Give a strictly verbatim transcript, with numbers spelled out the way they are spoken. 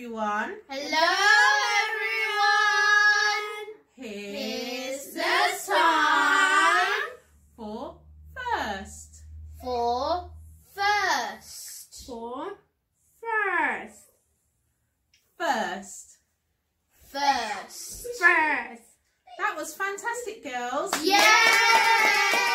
everyone. Hello everyone. Here's the time for first. For first. For first. First. First. First. That was fantastic, girls. Yay!